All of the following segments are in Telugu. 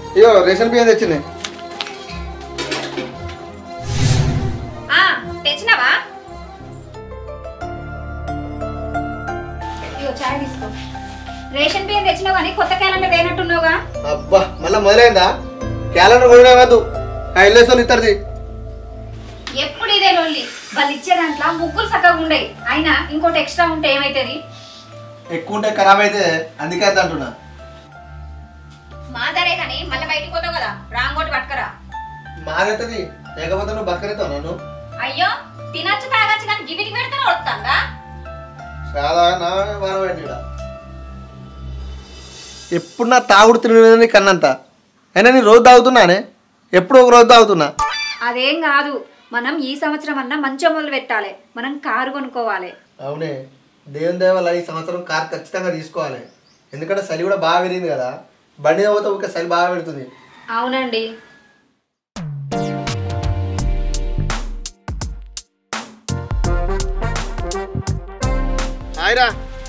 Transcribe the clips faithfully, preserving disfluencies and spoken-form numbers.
ఇగో రేషన్ బియ్యం తెచ్చినాయి. తెచ్చినావా? ఇగో చాయ్ తీసుకో. రేషన్ బియ్యం తెచ్చినావు కానీ కొత్త క్యాలెండర్ తేనట్టున్నావుగా. అబ్బా మళ్ళా మొదలైందా? క్యాలెండర్ కొనడం కాదు, ఐదు ఇద్దరిది. ఎప్పుడు ఇదే లొల్లి. వాళ్ళు ఇచ్చే దాంట్లో ముగ్గులు చక్కగా ఉండయి, అయినా ఇంకోటి ఎక్స్ట్రా ఉంటే ఏమైతుంది? ఎక్కువ ఉంటే ఖరాబ్ అయితే అందుకే అంత అంటున్నా. మాదరే కానీ మళ్ళీ బయటికి పోతావు కదా, రాంగోటి పట్టుకరా. మాదైతుంది లేకపోతే నువ్వు బతకరేతావు నన్ను. అయ్యో తినచ్చు తాగచ్చు కానీ గివిటికి పెడితేనే వస్తుందా? చాలా నా వారమైంది. ఎప్పుడు నా తాగుడు తినని కన్నంత అయినా నేను రోజు తాగుతున్నానే, ఎప్పుడు ఒక రోజు తాగుతున్నా. అదేం కాదు, మనం ఈ సంవత్సరం అన్నా మంచిగా మొదలు పెట్టాలి. మనం కారు కొనుక్కోవాలి. అవునే, దేవుని దయ వల్ల ఈ సంవత్సరం కార్ ఖచ్చితంగా తీసుకోవాలి. ఎందుకంటే చలి కూడా బాగా పెరిగింది కదా, బండి పోతే ఒక చలి బాగా పెడుతుంది. అవునండి. హాయ్రా.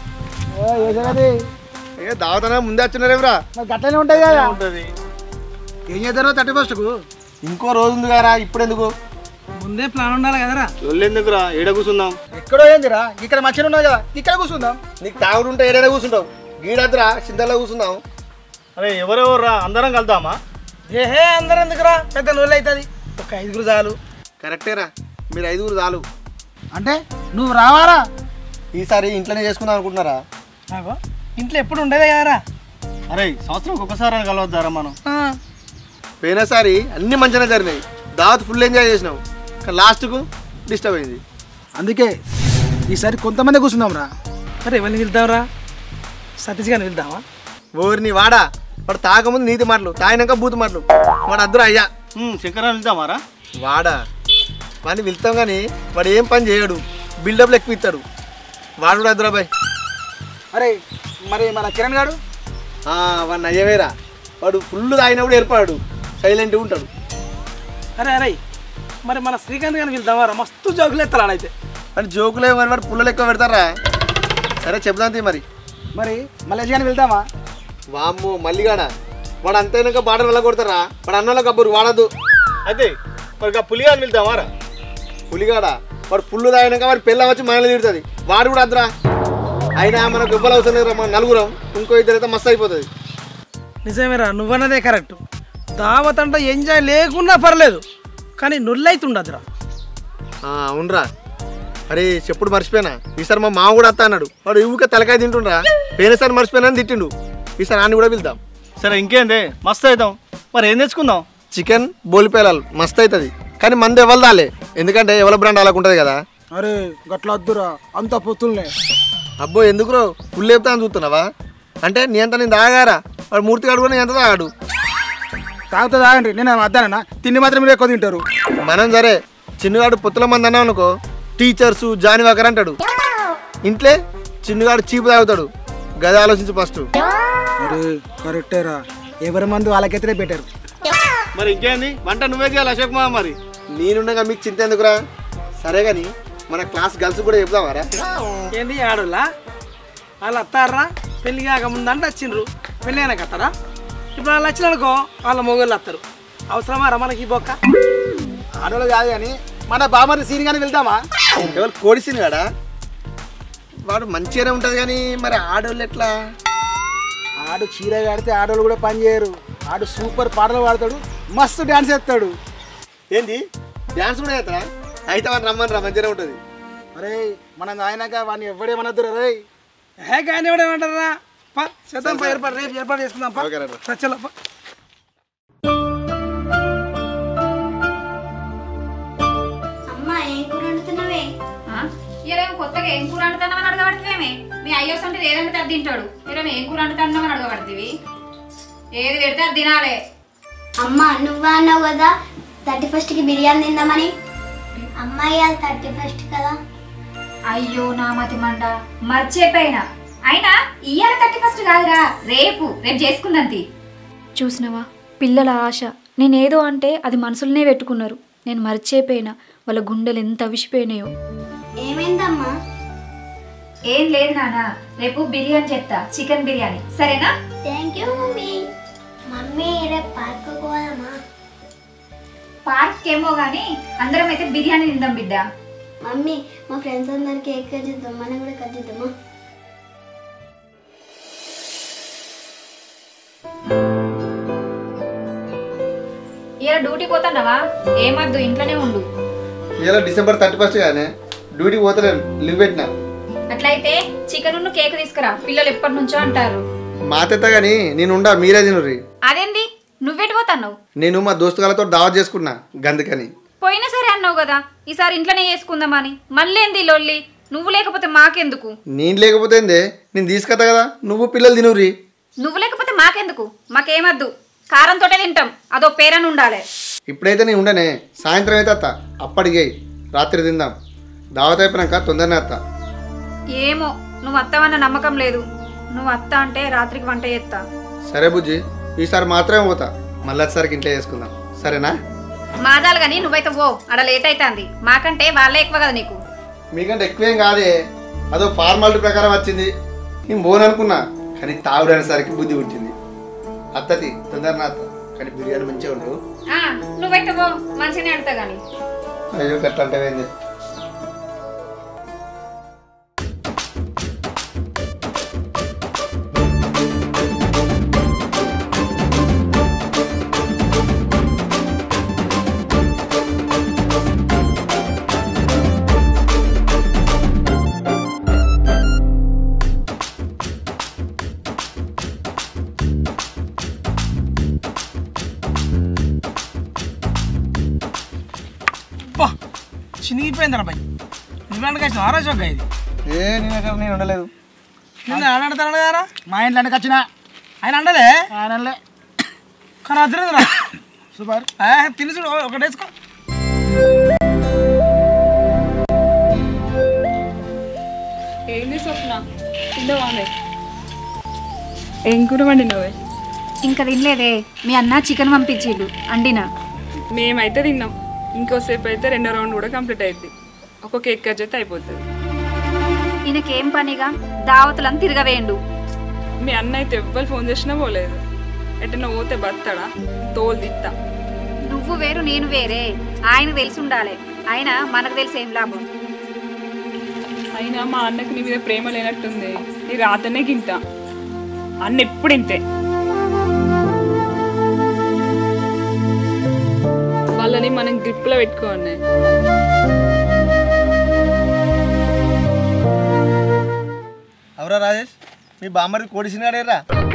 ఏ దావతనా ముందే వచ్చినారేమరా? గట్లనే ఉంటాయి కదా. ఉంటుంది. ఏం చేద్దారో థర్టీ ఫస్ట్కు ఇంకో రోజు ఉంది కదా, ఇప్పుడు ఎందుకు? ముందే ప్లాన్ ఉండాలి కదరా. ఎందుకురా ఏడ కూర్చుందాం? ఎక్కడో ఏందిరా, ఇక్కడ మంచిగా ఉన్నది కదా, ఇక్కడ కూర్చుందాం. నీకు తాగుడు ఉంటే ఏడైనా కూర్చుంటావు, గీడద్దురా చింతల్లో కూర్చుందాం. అరే ఎవరెవర్రా అందరం కలుద్దామా? ఏహే అందరం ఎందుకురా, పెద్ద నూనె అవుతుంది. ఒక ఐదుగురు చాలు. కరెక్టేరా, మీరు ఐదుగురు చాలు. అంటే నువ్వు రావాలా? ఈసారి ఇంట్లోనే చేసుకుందాం అనుకుంటున్నారా? నాకు ఇంట్లో ఎప్పుడు ఉండేదే కదరా. అరే సంవత్సరం ఒక్కసారి కలవద్దారా మనం? పోయినసారి అన్ని మంచిగా జరిగినాయి, దావత్ ఫుల్ ఎంజాయ్ చేసినాం, కానీ లాస్ట్కు డిస్టర్బ్ అయింది. అందుకే ఈసారి కొంతమంది కూర్చుందాం రా. అరే ఎవరిని వెళ్దాంరా? సతీష్ గారిని వెళ్దామా? ఓరిని వాడా, వాడు తాగముందు నీతి మాటలు, తాగినాక బూతు మాటలు, వాడు అద్దరు అయ్యా. శంకరాన్ని వెళ్దామారా? వాడా వాడిని వెళ్తాం కానీ వాడు ఏం పని చేయడు, బిల్డప్లు ఎక్కువ ఇస్తాడు. వాడు కూడా అద్దరా బాయ్. అరే మరి మన కిరణ్ గారు వాడు నయ్యవేరా, వాడు ఫుల్ తాగినప్పుడు ఏర్పడాడు, సైలెంట్గా ఉంటాడు. అరే అరే మరి మన శ్రీకాంత్ గారిని వెళ్దామారా? మస్తు జోకులు ఎత్తాడు అయితే. వాడు జోకులు ఏమని వాడు పుల్లలు ఎక్కువ పెడతారా? సరే చెప్దాం మరి. మరి మలేషియా గారిని వెళ్దామా? వామ్మో మల్లిగాడ, వాడు అంతైనాక బాటలు వెళ్ళ కొడతారా? వాడు అన్నోళ్ళ కబ్బురు వాడద్దు. అయితే మరి పులిగాని వెళ్దామారా? పులిగాడ వాడు ఫుల్ తాగినాక వాడు పెళ్ళ వచ్చి మనల్ని తిడుతుంది, వాడు కూడా అద్దరా. అయినా మనకు ఇవ్వాలి అవసరం లేదు, మన నలుగురం, ఇంకో ఇద్దరు అయితే మస్తు అయిపోతుంది. నిజమేరా, నువ్వన్నదే కరెక్ట్. దావత్ అంటే ఎంజాయ్ లేకున్నా పర్లేదు, కానీ నుల్లైతుండదురా. అవునరా. అరే చెప్పుడు మర్చిపోయినా, ఈసారి మా మామ కూడా వస్తా అన్నాడు. వాడు ఇవ్వక తలకాయ తింటుండ్రా, పోయినసారి మర్చిపోయినా తిట్టిండు, ఈసారి ఆన్ని కూడా వెళ్దాం. సరే ఇంకేంది, మస్తు అవుతాం. మరి ఏం తెచ్చుకుందాం? చికెన్ బోలిపేలాలు మస్తు అవుతుంది, కానీ మంది ఎవరిదాలే, ఎందుకంటే ఎవరి బ్రాండ్ అలాగ ఉంటుంది కదా. అరే గట్ల వద్దురా, అంత పొత్తులనే. అబ్బో ఎందుకురో ఫుల్ చెప్తా అని చూస్తున్నావా? అంటే నీ అంత నేను తాగారా, వాడు మూర్తి గాడు కూడా నీ ఎంత తాగాడు. తాగుతా తాగండి, నేను వద్దానన్నా, తిండి మాత్రం మీరు ఎక్కువ తింటారు. మనం సరే చిన్నగాడు పొత్తుల మంది అన్నావు అనుకో, టీచర్సు జాని వాకర్ అంటాడు. ఇంట్లో చిన్నగాడు చీపు తాగుతాడు, గది ఆలోచించు ఫస్ట్. అరే కరెక్టేరా, ఎవరి మందు వాళ్ళకైతే పెట్టారు. మరి ఇంకేంది, వంట నువ్వే చేయాలి అశోక్ మా. మరి నేనుండగా మీకు చింత ఎందుకురా? సరే కానీ మన క్లాస్ గర్ల్స్ కూడా చెప్దామారా? ఏంది ఆడోళ్ళా? వాళ్ళు వస్తారా? పెళ్ళి కాకముందు అంటే వచ్చిండ్రు, పెళ్ళి అయినాక వస్తారా? ఇప్పుడు వాళ్ళు వచ్చిననుకో వాళ్ళ మొగోళ్ళు వస్తారు. అవసరమారా మనకి ఈ బొక్క? ఆడోళ్ళు కాదు కానీ మన బామరి సీన్ కానీ వెళ్దామా? ఎవరు కోడిసిన కాడా? వాడు మంచిగానే ఉంటుంది కానీ మరి ఆడోళ్ళు ఎట్లా? ఆడు చీర కడితే ఆడోళ్ళు కూడా పని చేయరు. ఆడు సూపర్ పాటలు పాడతాడు, మస్తు డ్యాన్స్ చేస్తాడు. ఏంది డ్యాన్స్ కూడా చేస్తారా? అయితే వాడిని రమ్మని రా, మంచిగానే ఉంటుంది. అరే మన నాయనక వాడిని ఎవడేమనద్దు రే. హే కానీ ఎవడేమంటారా? పా చేద్దాం, పా ఏర్పాటు, రేపు ఏర్పాటు చేసుకుందాం. పా చలో. అమ్మా ఏం కూర వండుతున్నావే? ఇదేమో కొత్తగా ఏం కూర వండుతున్నామని అడగబడుతున్నామే. మీ అయ్యోస్ అంటే ఏదంటే అది తింటాడు, మీరేమో ఏం కూర వండుతున్నామని అడగబడుతుంది. ఏది పెడితే అది తినాలే. అమ్మా నువ్వే అన్నావు కదా థర్టీ ఫస్ట్ కి బిర్యానీ తిందామని. అమ్మాయి అది థర్టీ ఫస్ట్ కదా. అయ్యో నా మతి మండ, మర్చిపోయినా. అయినా ఇయ్యాల థర్టీ ఫస్ట్ కాదురా, రేపు రేపు చేసుకుందంతి. చూసినవా పిల్లల ఆశ, నేనేదో అంటే అది మనసులనే పెట్టుకున్నారు. నేను మర్చిపోయినా, వాళ్ళ గుండెలు ఎంత అవిసిపోయినాయో. ఏమైందమ్మా? ఏం లేదు నాన్న, రేపు బిర్యానీ చేస్తా, చికెన్ బిర్యానీ, సరేనా? Thank you mummy. మమ్మీ రేపు పార్కు పోదామా? పార్క్ ఏమో కానీ అందరం అయితే బిర్యానీ తిందాం బిడ్డ. మమ్మీ మా ఫ్రెండ్స్ అందరికి కేక్ కట్ చేద్దాం, మనం కూడా కట్ చేద్దామా? ఇలా డ్యూటీ పోతాండవా? ఏమద్దు, ఇంట్లోనే ఉండు. ఇలా డిసెంబర్ థర్టీ ఫస్ట్ కానీ డ్యూటీ పోతలేను, లీవ్ పెట్టినా. అట్లయితే చికెన్ కేక్ తీసుకురా, పిల్లలు ఎప్పటి నుంచో అంటారు. మా తెత్త కానీ నేను ఉండా, మీరే తినుర్రి. అదేంది నువ్వెటు పోతాన్నావు? నేను మా దోస్తుగాలతో దావత్ చేసుకున్నా గందుకని. పోయినా సరే అన్నావు కదా ఈసారి ఇంట్లోనే చేసుకుందామని, మళ్ళేంది లొల్లి? నువ్వు లేకపోతే మాకెందుకు? నేను లేకపోతే ఏందే, నేను తీసుకొస్తా కదా, నువ్వు పిల్లలు తినుర్రి. నువ్వు లేకపోతే మాకెందుకు? మాకేమద్దు, కారంతోటే తింటాం, అదో పేరని ఉండాలి. ఇప్పుడైతే నేను ఉండనే, సాయంత్రం అయితే అత్త, అప్పటికే రాత్రి తిందాం. దావత్ అయిపోయినాక తొందరనే అత్త. ఏమో, నువ్వు అత్తవన్న నమ్మకం లేదు. నువ్వు అత్త అంటే రాత్రికి వంట చేస్తా. సరే బుజ్జి, ఈసారి మాత్రమే పోతా, మళ్ళీ వచ్చేసరికి ఇంట్లో చేసుకుందాం, సరేనా? మాదాలు కానీ నువ్వైతే పో, అడ లేట్ అవుతుంది. మాకంటే వాళ్ళే ఎక్కువ కదా నీకు. మీకంటే ఎక్కువేం కాదే, అదో ఫార్మాలిటీ ప్రకారం వచ్చింది. నేను పోను అనుకున్నా, కానీ తాగుడు అనేసరికి బుద్ధి పుట్టింది. అత్తది తొందరనా అత్త, కానీ బిర్యానీ మంచిగా ఉండు. నువ్వైతే పో, మంచిగానే అడతా గాని. అయ్యో గట్లా అంటే ఏంది? చినిగిపోయిందిరా బాయ్. నువ్వు వచ్చిన ఆరా చొక్క ఇది. ఏ నేను అక్కడ నేను ఉండలేదు. నిన్న ఆడాడతాడు కదా మా ఇంట్లోకి వచ్చిన ఆయన అండలే ఆయనలే. కానీ అద్దరేదిరా సూపర్. తిని చూడు, ఒకటి వేసుకో. ఏంది స్వప్న తిండవానే? ఏం కూర వండినవే? ఇంకా తినలేదే, మీ అన్న చికెన్ పంపించిండు, అండినా. మేమైతే తిన్నాం, ఇంకోసేపు అయితే రెండో రౌండ్ కూడా కంప్లీట్ అయింది. ఒక కేక్ కట్ చేస్తే అయిపోతుంది. ఈయనకేం పనిగా దావతులను తిరగవేయండు. మీ అన్న అయితే ఎవ్వరు ఫోన్ చేసినా పోలేదు. ఎట్టన్నా పోతే బతాడా? తోలు తిత్తా. నువ్వు వేరు నేను వేరే, ఆయన తెలిసి ఉండాలి. ఆయన మనకు తెలిసి ఏం లాభం? అయినా మా అన్నకి నీ మీద ప్రేమ లేనట్టుంది. నీ రాతనే గింత. అన్న ఎప్పుడు ఇంతే. వాళ్ళని మనం గ్రిప్లో పెట్టుకోండి. అవురా రాజేష్, మీ బామ్మడి కోడి సినిమాడేరా?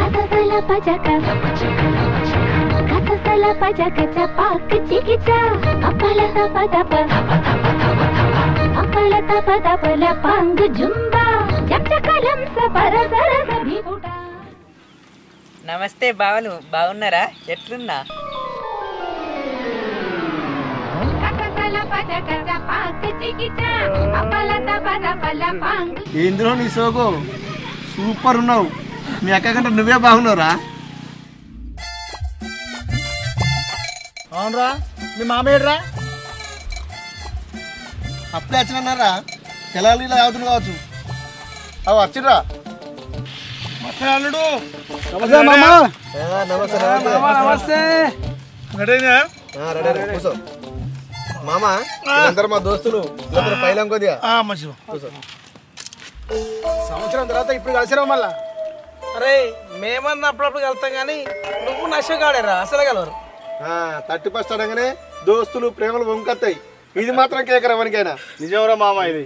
నమస్తే బావలు, బాగున్నారా? ఎట్లున్నా? ఇందులో నీ సోకు సూపర్ ఉన్నావు. మీ అక్క కంటే నువ్వే బాగున్నావురా. అవునరా, మీ మామయ్యరా అప్పుడే వచ్చినారా? తెలాలి ఇలా అవుతుంది కావచ్చు. అవి వచ్చిర్రా. అల్లుడు నమస్తే నమస్తే. కూర్చో మామ, అందరు మా దోస్తులు పైలం కొద్దిగా కూర్చో. సంవత్సరం తర్వాత ఇప్పుడు కలిసిరా మళ్ళా. అరే మేమన్నా అప్పుడప్పుడు కలుస్తాం కానీ నువ్వు నష్టగాడేరా, అసలు కలవరు. థర్టీ ఫస్ట్ అనగానే దోస్తులు ప్రేమలు వంకత్తాయి. ఇది మాత్రం కేకరా ఎవరికైనా. నిజంరా మామ, ఇది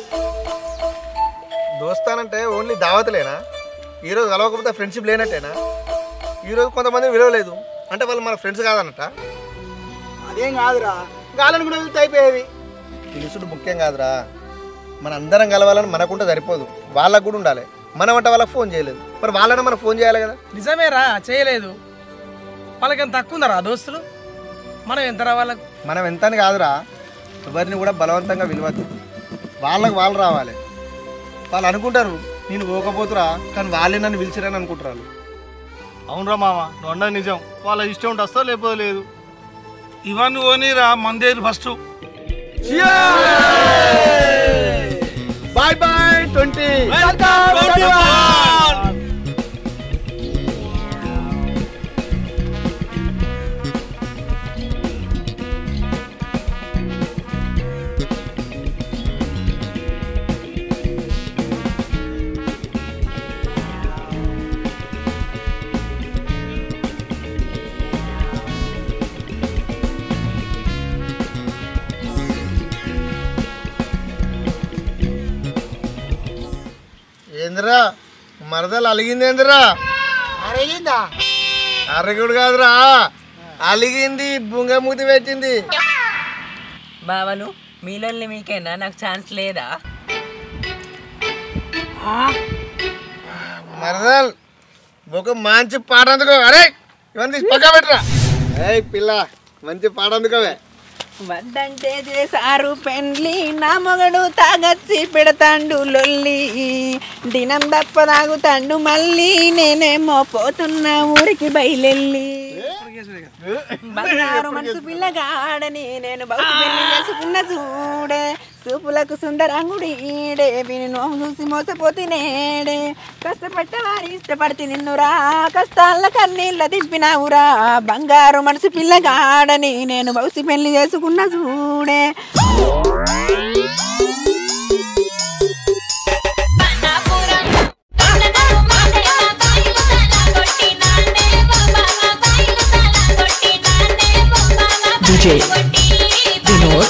దోస్తానంటే ఓన్లీ దావతులేనా? ఈరోజు కలవకపోతే ఫ్రెండ్షిప్ లేనట్టేనా? ఈరోజు కొంతమంది విలువలేదు అంటే వాళ్ళు మన ఫ్రెండ్స్ కాదన్నట్ట. అదేం కాదురా, గాలని కూడా వెళ్తే అయిపోయేది. పిలుసుడు ముఖ్యం కాదురా, మన అందరం కలవాలని మనకుంటే సరిపోదు, వాళ్ళకు కూడా ఉండాలి. మనం అంటే వాళ్ళకి ఫోన్ చేయలేదు, మరి వాళ్ళని మనం ఫోన్ చేయాలి కదా. నిజమేరా, చేయలేదు. వాళ్ళకి ఎంత తక్కువ ఉందరా దోస్తులు, మనం ఎంతరా వాళ్ళకు? మనం ఎంత అని కాదురా, ఎవరిని కూడా బలవంతంగా విలువద్దు. వాళ్ళకు వాళ్ళు రావాలి. వాళ్ళు అనుకుంటారు నేను పోకపోతురా, కానీ వాళ్ళే నన్ను పిలిచిరని అనుకుంటారు. అవునరా మామ, నువ్వు అన్నది నిజం. వాళ్ళ ఇష్టం ఉంటే వస్తా, లేకపోతే లేదు. ఇవన్నీ ఓనీరా, మందేరు ఫస్ట్. Bye bye twenty. ఏందిరా మరదలు అలిగింది ఏందిరా? అరేగిందా? అరగుడు కాదురా, అలిగింది, బుంగమూతి పెట్టింది. బావలు మీలోని మీకేనా, నాకు ఛాన్స్ లేదా? మరదల్ ఒక మంచి పాట అందుకో. అరే ఇవన్నీ పక్క పెట్టరా. ఏయ్ పిల్ల మంచి పాట అందుకోవే. వద్దంటే చేసారు పెండ్లి, నా మొగడు తాగచ్చి పెడతాండు లొల్లి, దినం దప్ప తాగుతాండు మళ్ళీ, నేనేమో పోతున్నా ఊరికి బయలెళ్ళి. బంగారు మనసు పిల్లగాడని నేను బౌసు పెళ్లి చేసుకున్న చూడే, చూపులకు సుందరంగుడి ఈడే, విని నోము చూసి మోసపోతినేడే, కష్టపడ్డ వారి ఇష్టపడితే నిన్నురా, కష్టాల కన్నీళ్ళ దింపినావురా, బంగారు మనసు పిల్లగాడని నేను బౌసి పెళ్లి చేసుకున్న చూడే. డీజే వినోద్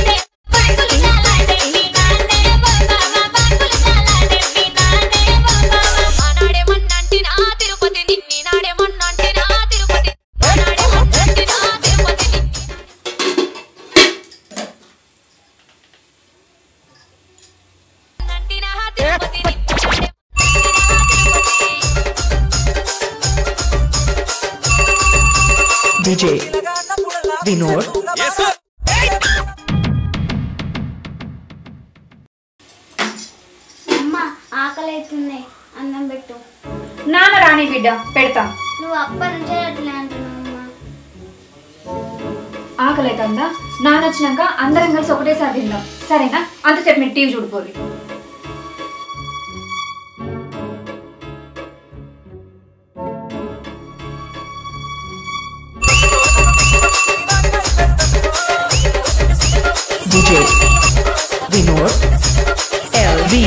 డీజే వినోద్ అమ్మ ఆకలి అవుతుంది, అన్నం పెట్టు. నాన్న రాని బిడ్డ పెడతా. నువ్వు అప్పటి నుంచే అట్లా అంటున్నావు అమ్మ. ఆకలి అవుతుందా? నాన్న వచ్చినాక అందరం కలిసి ఒకటేసారి తిందాం, సరేనా? అంతసేపు మీరు టీవీ చూడిపోరు. డీజే వినోద్ ఎల్వి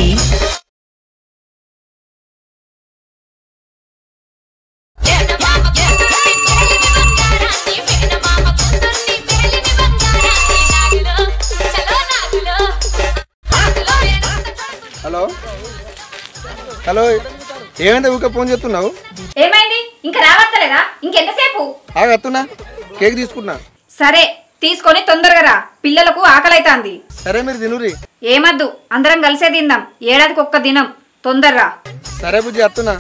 హలో హలో ఏమైంది ఊకే ఫోన్ చేస్తున్నావు? ఏమైంది? ఇంకా రావత్తలేదా? ఇంకెంతసేపు? ఆగ వస్తున్నా, కేక్ తీసుకున్నా. సరే తీసుకొని తొందరగా రా, పిల్లలకు ఆకలి అవుతాంది. సరే మీరు తినురి. ఏమద్దు, అందరం కలిసే తిందాం, ఏడాదికి ఒక్క దినం. తొందరరా. సరే బుజ్జి వస్తున్నా.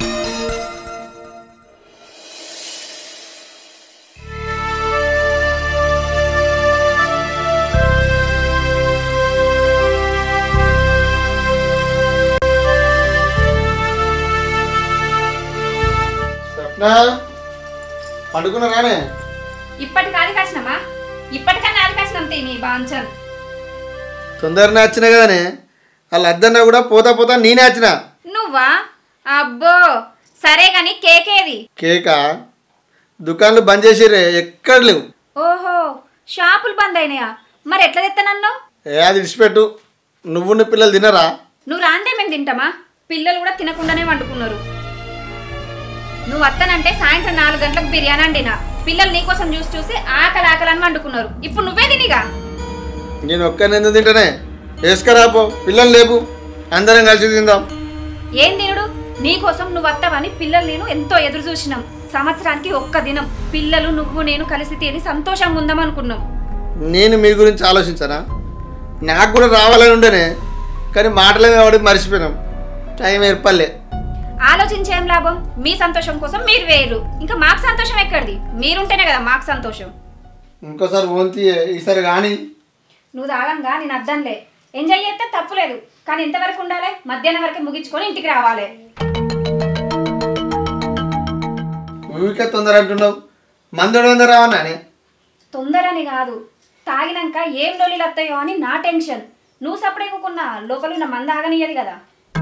పండుకున్నారానే? ఇప్పటి కాది కాసినమ్మా, ఇప్పటికన్నా అది కాసినాం నీ బాంచన్. తొందరనే వచ్చినా కదనే, వాళ్ళు అద్దన్నా కూడా పోతా పోతా నేనే వచ్చిన. నువ్వా? అబ్బో సరే గాని కేకేది? కేకా దుకాన్లు బంద్ చేసిర్రే, ఎక్కడ లేవు. ఓహో షాపులు బంద్ అయినాయా? మరి ఎట్లా తెస్తానన్ను? ఏ అది విడిచిపెట్టు, నువ్వు పిల్లలు తినరా? నువ్వు రాందే మేము తింటామా? పిల్లలు కూడా తినకుండానే వండుకున్నారు. నువ్వు వస్తానంటే సాయంత్రం నాలుగు గంటలకు బిర్యానీ వండినా, పిల్లలు నీకోసం చూసి చూసి ఆకలి ఆకలని వండుకున్నారు. ఇప్పుడు నువ్వే తినిగా. నేను ఒక్కరిని ఎందుకు తింటానే? వేసుకరాపో, పిల్లలు లేపు, అందరం కలిసి తిందాం. ఏం తినుడు? నీకోసం నువ్వు వస్తావని పిల్లలు నేను ఎంతో ఎదురు చూసినాం. సంవత్సరానికి ఒక్క దినం పిల్లలు నువ్వు నేను కలిసి తిని సంతోషంగా ఉందాం అనుకున్నాం. నేను మీ గురించి ఆలోచించానా? నాకు కూడా రావాలని ఉండేనే, కానీ మాటలే కాబట్టి మర్చిపోయినాం. టైం ఏర్పడలే. ఆలోచించేం లాభం? మీ సంతోషం కోసం మీరు వేరు, ఇంకా మాకు సంతోషం ఎక్కడిది? మీరుంటేనే కదా మాకు సంతోషం. ఇంకోసారి ఓంతి ఈసారి కానీ. నువ్వు తాగంగా నేను అద్దంలే, ఎంజాయ్ చేస్తే తప్పులేదు, కానీ ఎంతవరకు ఉండాలి? మధ్యాహ్నం వరకు ముగించుకొని ఇంటికి రావాలి. ఊరికే తొందర అంటున్నావు, మందుడు తొందర రావన్నానే. తొందరని కాదు, తాగినాక ఏం లోలీలు వస్తాయో అని నా టెన్షన్. నువ్వు సపడేకున్నా లోపల ఉన్న మంద ఆగనియ్యది కదా.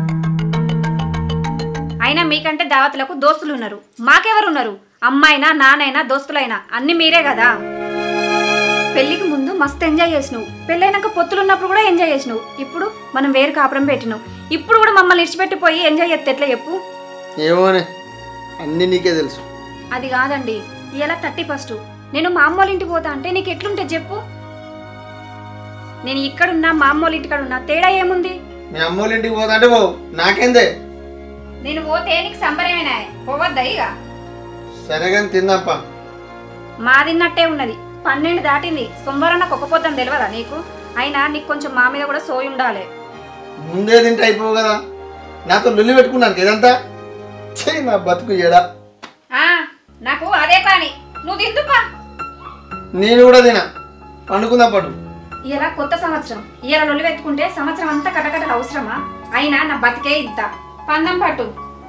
అయినా మీకంటే దావతులకు దోస్తులు ఉన్నారు, మాకెవరున్నారు? అమ్మాయినా నానైనా దోస్తులైనా అన్ని మీరే కదా. పెళ్లికి ముందు మస్తు ఎంజాయ్ చేసినావు, పెళ్ళైనాక పొత్తులు ఉన్నప్పుడు కూడా ఎంజాయ్ చేసినావు. ఇప్పుడు మనం వేరు కాపురం పెట్టినావు, ఇప్పుడు కూడా మమ్మల్ని ఇడిచిపెట్టిపోయి ఎంజాయ్ చేస్తే ఎట్లా చెప్పు? ఏమోనే, అన్నీ నీకే తెలుసు. అది కాదండి, ఇలా థర్టీ ఫస్ట్ నేను మా అమ్మోళ్ళ ఇంటికి పోతా అంటే నీకు ఎట్లుంటే చెప్పు? నేను ఇక్కడున్నా మా అమ్మోళ్ళ ఇంటికాడ ఉన్నా తేడా ఏముంది? మీ అమ్మోళ్ళ ఇంటికి పోదంటే పో, నాకేందే. నేను పోతే నీకు సంబరమేనా? పోవద్దా ఇక? సరే కానీ తిందాపా. మా తిన్నట్టే ఉన్నది. పన్నెండు దాటింది. సోమవారం నాకు ఒక పొద్దున తెలియదా నీకు? అయినా నీకు కొంచెం మా మీద కూడా సోయి ఉండాలి. ముందే తింటే అయిపోవు కదా. నాతో లొల్లి పెట్టుకున్నాను ఇదంతా. చెయ్యి నా బతుకు ఏడా. నాకు అదే పని. నువ్వు తిందుపా. నేను కూడా తినా. పండుకుందా పట్టు. ఇలా కొత్త సంవత్సరం ఇలా లొల్లి పెట్టుకుంటే సంవత్సరం అంతా కటకటలు అవసరమా? అయినా నా బతికే ఇంత. పందం పట్టు.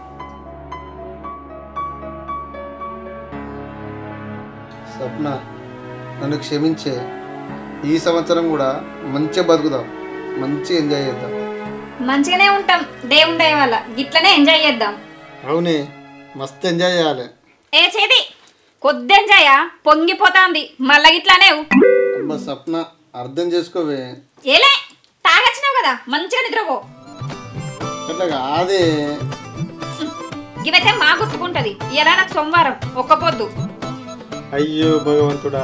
స్వప్న, నన్ను క్షమించే. ఈ సంవత్సరం కూడా మంచిగా బతుకుదాం, మంచిగా ఎంజాయ్ చేద్దాం. మంచిగానే ఉంటాం దేవుని దయ వల్ల. గిట్లనే ఎంజాయ్ చేద్దాం. అవునే, మస్తు ఎంజాయ్ చేయాలి. ఏ చేది కొద్ది ఎంజాయా? పొంగిపోతాంది మళ్ళా గిట్లానే. అబ్బా స్వప్న, అర్థం చేసుకోవే. ఏలే తాగొచ్చినావు కదా, మంచిగా నిద్రపో. అట్లా కాదే. ఇవైతే మా గుర్తుకుంటది. ఎలా నాకు సోమవారం ఒక్క పొద్దు. అయ్యో భగవంతుడా.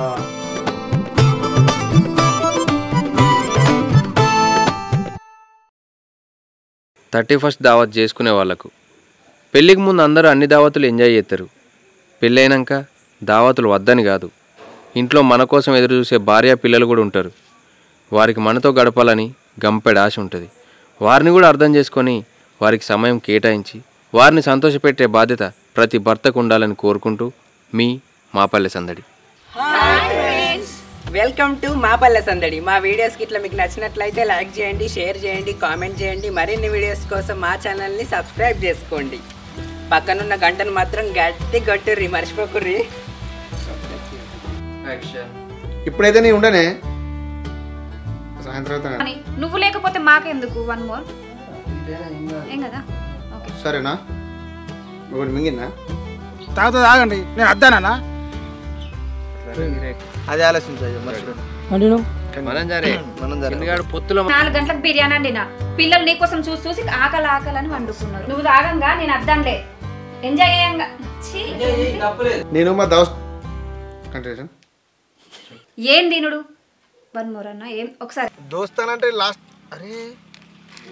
థర్టీ ఫస్ట్ దావత్ చేసుకునే వాళ్ళకు పెళ్ళికి ముందు అందరూ అన్ని దావతులు ఎంజాయ్ చేస్తారు. పెళ్ళైనాక దావతులు వద్దని కాదు, ఇంట్లో మన కోసం ఎదురు చూసే భార్య పిల్లలు కూడా ఉంటారు. వారికి మనతో గడపాలని గంపెడ ఆశ ఉంటుంది. వారిని కూడా అర్థం చేసుకొని వారికి సమయం కేటాయించి వారిని సంతోషపెట్టే బాధ్యత ప్రతి భర్తకు ఉండాలని కోరుకుంటూ మీ మాపల్లె సందడి. వెల్కమ్ టు మా పల్లె సందడి. మా వీడియోస్కి ఇట్లా మీకు నచ్చినట్లయితే లైక్ చేయండి, షేర్ చేయండి, కామెంట్ చేయండి. మరిన్ని వీడియోస్ కోసం మా ఛానల్ని సబ్స్క్రైబ్ చేసుకోండి. పక్కనున్న గంటను మాత్రం గట్టి గట్టుర్రి, మర్చిపోకుర్రి. ఇప్పుడైతే నీ ఉండనే సాయంత్రం. నువ్వు లేకపోతే మాకెందుకు? వన్ మోర్ ఏం కదా. సరేనా? ఒకటి మింగినా తాగుతా తాగండి. నేను అద్దానా? అది ఆలోచించాలి. పొత్తులో నాలుగు గంటలకు బిర్యానీ అండినా. పిల్లలు నీ కోసం చూసి చూసి ఆకలి ఆకలని వండుకున్నారు. నువ్వు తాగంగా నేను అద్దంలే. ఎంజాయ్ చేయంగా. నేను మా దోస్త్ కంటిన్యూషన్. ఏం తినుడు? వన్ మోర్ అన్న. ఏం ఒకసారి దోస్తానంటే లాస్ట్. అరే